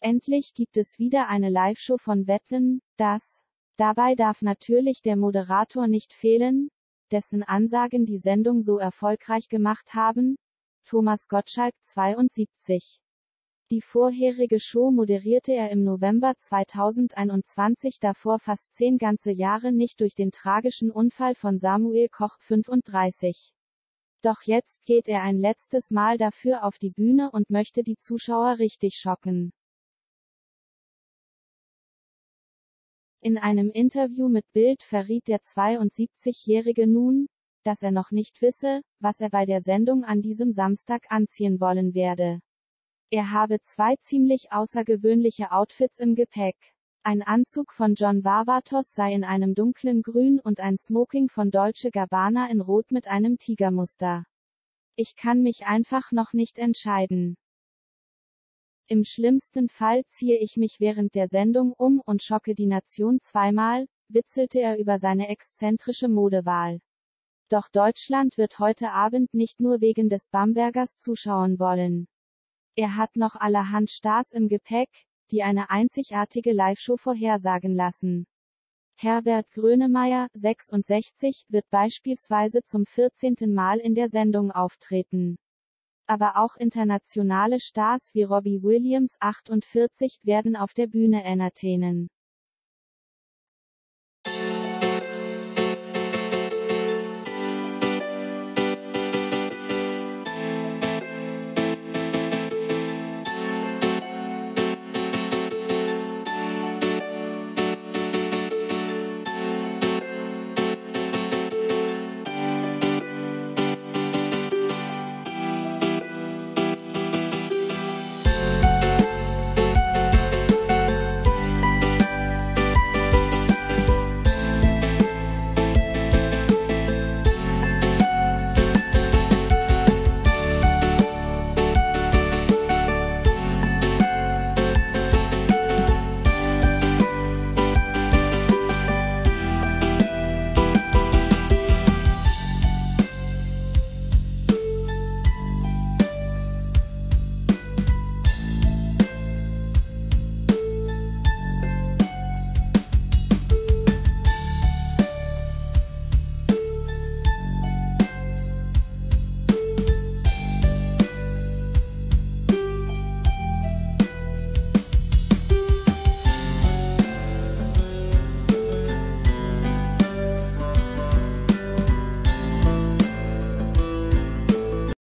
Endlich gibt es wieder eine Live-Show von Wetten, dass. Dabei darf natürlich der Moderator nicht fehlen, dessen Ansagen die Sendung so erfolgreich gemacht haben. Thomas Gottschalk, 72. Die vorherige Show moderierte er im November 2021, davor fast 10 ganze Jahre nicht durch den tragischen Unfall von Samuel Koch, 35. Doch jetzt geht er ein letztes Mal dafür auf die Bühne und möchte die Zuschauer richtig schocken. In einem Interview mit Bild verriet der 72-Jährige nun, dass er noch nicht wisse, was er bei der Sendung an diesem Samstag anziehen wollen werde. Er habe 2 ziemlich außergewöhnliche Outfits im Gepäck. Ein Anzug von John Varvatos sei in einem dunklen Grün und ein Smoking von Dolce Gabbana in Rot mit einem Tigermuster. Ich kann mich einfach noch nicht entscheiden. Im schlimmsten Fall ziehe ich mich während der Sendung um und schocke die Nation zweimal, witzelte er über seine exzentrische Modewahl. Doch Deutschland wird heute Abend nicht nur wegen des Bambergers zuschauen wollen. Er hat noch allerhand Stars im Gepäck, die eine einzigartige Live-Show vorhersagen lassen. Herbert Grönemeyer, 66, wird beispielsweise zum 14. Mal in der Sendung auftreten. Aber auch internationale Stars wie Robbie Williams, 48, werden auf der Bühne entertainen.